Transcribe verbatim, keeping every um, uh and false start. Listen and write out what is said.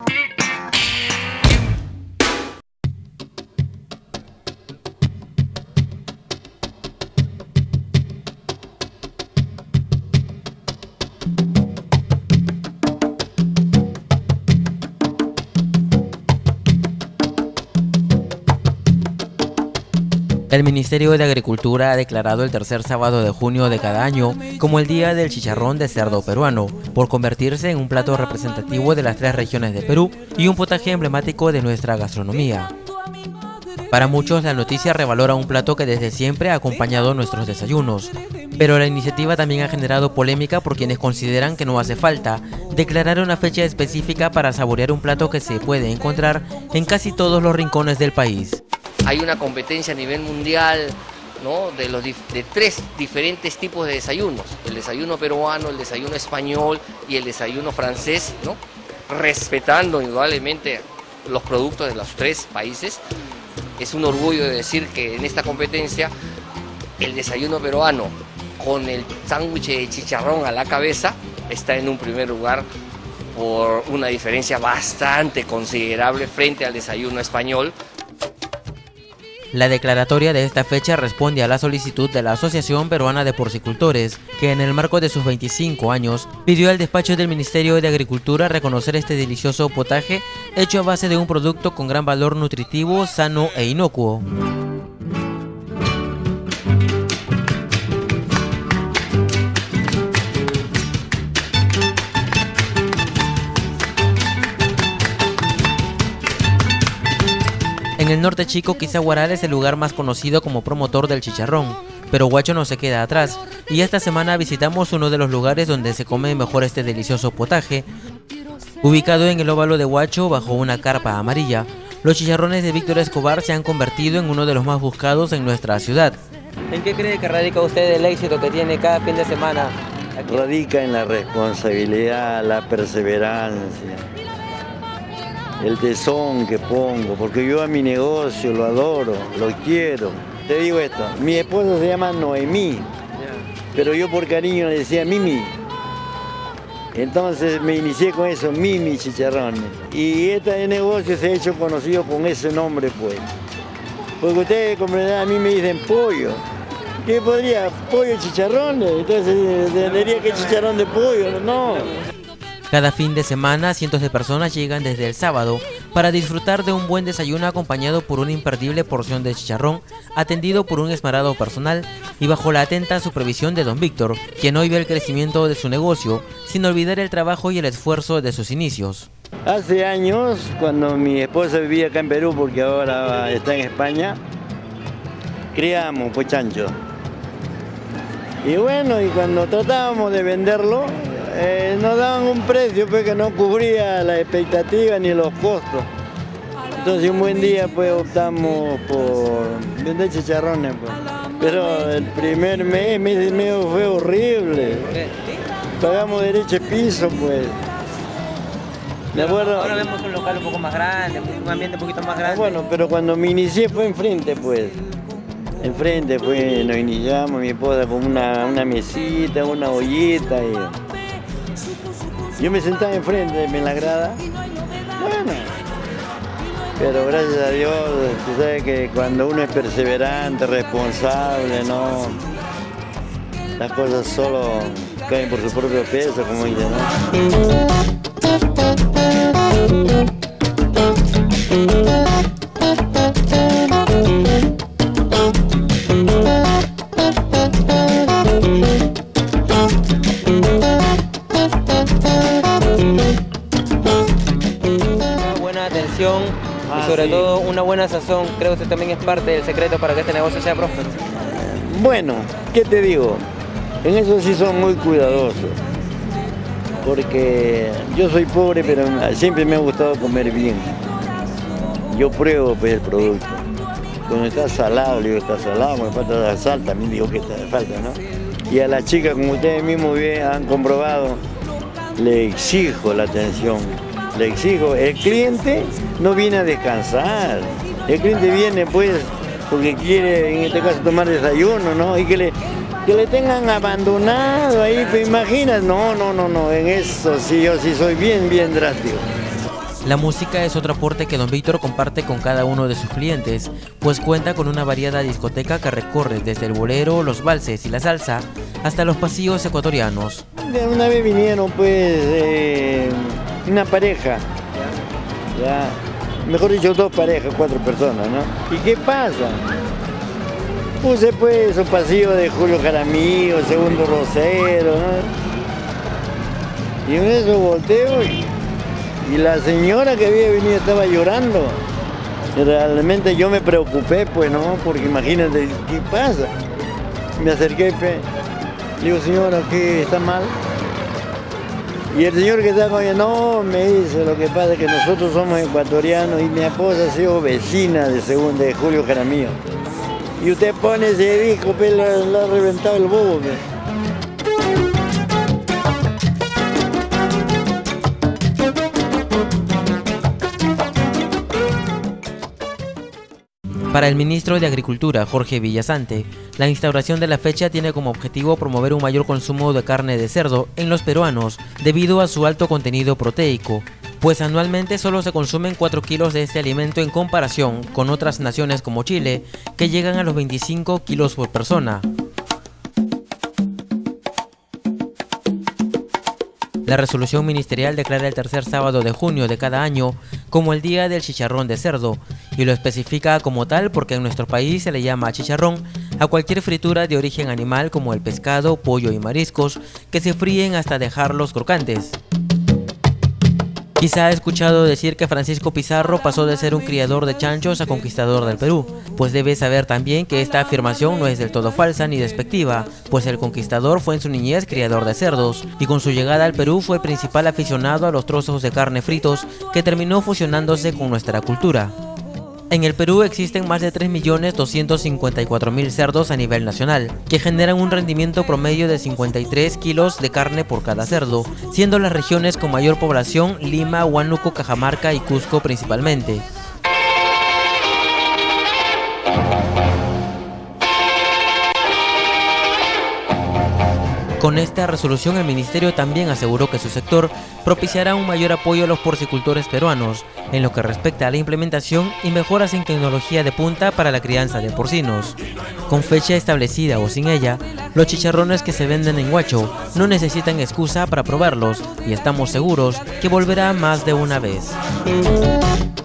El Ministerio de Agricultura ha declarado el tercer sábado de junio de cada año como el Día del Chicharrón de Cerdo Peruano, por convertirse en un plato representativo de las tres regiones de Perú y un potaje emblemático de nuestra gastronomía. Para muchos, la noticia revalora un plato que desde siempre ha acompañado nuestros desayunos, pero la iniciativa también ha generado polémica por quienes consideran que no hace falta declarar una fecha específica para saborear un plato que se puede encontrar en casi todos los rincones del país. Hay una competencia a nivel mundial, ¿no?, de, los, de tres diferentes tipos de desayunos, el desayuno peruano, el desayuno español y el desayuno francés, ¿no?, respetando indudablemente los productos de los tres países. Es un orgullo de decir que en esta competencia el desayuno peruano con el sándwich de chicharrón a la cabeza está en un primer lugar por una diferencia bastante considerable frente al desayuno español. La declaratoria de esta fecha responde a la solicitud de la Asociación Peruana de Porcicultores, que en el marco de sus veinticinco años pidió al despacho del Ministerio de Agricultura reconocer este delicioso potaje hecho a base de un producto con gran valor nutritivo, sano e inocuo. En el norte chico, quizá Huaral es el lugar más conocido como promotor del chicharrón, pero Huacho no se queda atrás, y esta semana visitamos uno de los lugares donde se come mejor este delicioso potaje. Ubicado en el óvalo de Huacho, bajo una carpa amarilla, los chicharrones de Víctor Escobar se han convertido en uno de los más buscados en nuestra ciudad. ¿En qué cree que radica usted el éxito que tiene cada fin de semana aquí? Radica en la responsabilidad, la perseverancia, el tesón que pongo, porque yo a mi negocio lo adoro, lo quiero. Te digo esto, mi esposa se llama Noemí, pero yo por cariño le decía Mimi. Entonces me inicié con eso, Mimi Chicharrones. Y este negocio se ha hecho conocido con ese nombre, pues. Porque ustedes comprenderán, a mí me dicen pollo. ¿Qué podría? Pollo chicharrones. Entonces tendría que chicharrón de pollo, no. Cada fin de semana, cientos de personas llegan desde el sábado para disfrutar de un buen desayuno acompañado por una imperdible porción de chicharrón, atendido por un esmerado personal y bajo la atenta supervisión de don Víctor, quien hoy ve el crecimiento de su negocio, sin olvidar el trabajo y el esfuerzo de sus inicios. Hace años, cuando mi esposa vivía acá en Perú, porque ahora está en España, criamos pues chancho. Y bueno, y cuando tratábamos de venderlo, Eh, nos daban un precio pues, que no cubría la expectativa ni los costos. Entonces un buen día pues optamos por vender chicharrones. Pues. Pero el primer mes, mes y medio fue horrible. Pagamos derecho piso pues. Me acuerdo. Ahora vemos un local un poco más grande, un ambiente un poquito más grande. Bueno, pero cuando me inicié fue enfrente pues. Enfrente pues nos iniciamos, mi esposa con una, una mesita, una ollita y... Yo me sentaba enfrente, en la grada, bueno, pero gracias a Dios, tú sabes que cuando uno es perseverante, responsable, no, las cosas solo caen por su propio peso, como dicen, ¿no? Y sobre ah, sí. todo una buena sazón, creo que usted también es parte del secreto para que este negocio sea próspero. Bueno, ¿qué te digo? En eso sí son muy cuidadosos, porque yo soy pobre, pero siempre me ha gustado comer bien. Yo pruebo pues, el producto. Cuando está salado, le digo, está salado, me falta la sal, también digo que está, falta, ¿no? Y a la chica, como ustedes mismos bien han comprobado, le exijo la atención. Le exijo, el cliente no viene a descansar, el cliente viene pues porque quiere en este caso tomar desayuno, ¿no? Y que le, que le tengan abandonado ahí, ¿te imaginas? No, no, no, no, en eso sí, yo sí soy bien, bien drástico. La música es otro aporte que don Víctor comparte con cada uno de sus clientes, pues cuenta con una variada discoteca que recorre desde el bolero, los valses y la salsa, hasta los pasillos ecuatorianos. Una vez vinieron pues eh, una pareja, ya, mejor dicho dos parejas, cuatro personas, ¿no? ¿Y qué pasa? Puse pues un pasillo de Julio Jaramillo, Segundo Rosero, ¿no? Y en eso volteo y... Y la señora que había venido estaba llorando. Y realmente yo me preocupé, pues, ¿no? Porque imagínate, ¿qué pasa? Me acerqué, pues, le digo, señora, ¿qué está mal? Y el señor que estaba con ella, no, me dice, lo que pasa es que nosotros somos ecuatorianos y mi esposa ha sido vecina de, segundo, de Julio Jaramillo. Y usted pone ese disco, pues, le ha reventado el bobo, pues. Para el ministro de Agricultura, Jorge Villasante, la instauración de la fecha tiene como objetivo promover un mayor consumo de carne de cerdo en los peruanos debido a su alto contenido proteico, pues anualmente solo se consumen cuatro kilos de este alimento en comparación con otras naciones como Chile, que llegan a los veinticinco kilos por persona. La resolución ministerial declara el tercer sábado de junio de cada año como el Día del Chicharrón de Cerdo y lo especifica como tal porque en nuestro país se le llama chicharrón a cualquier fritura de origen animal como el pescado, pollo y mariscos que se fríen hasta dejarlos crocantes. Quizá ha escuchado decir que Francisco Pizarro pasó de ser un criador de chanchos a conquistador del Perú, pues debe saber también que esta afirmación no es del todo falsa ni despectiva, pues el conquistador fue en su niñez criador de cerdos y con su llegada al Perú fue principal aficionado a los trozos de carne fritos que terminó fusionándose con nuestra cultura. En el Perú existen más de tres millones doscientos cincuenta y cuatro mil cerdos a nivel nacional, que generan un rendimiento promedio de cincuenta y tres kilos de carne por cada cerdo, siendo las regiones con mayor población Lima, Huánuco, Cajamarca y Cusco principalmente. Con esta resolución el ministerio también aseguró que su sector propiciará un mayor apoyo a los porcicultores peruanos en lo que respecta a la implementación y mejoras en tecnología de punta para la crianza de porcinos. Con fecha establecida o sin ella, los chicharrones que se venden en Huacho no necesitan excusa para probarlos y estamos seguros que volverá más de una vez.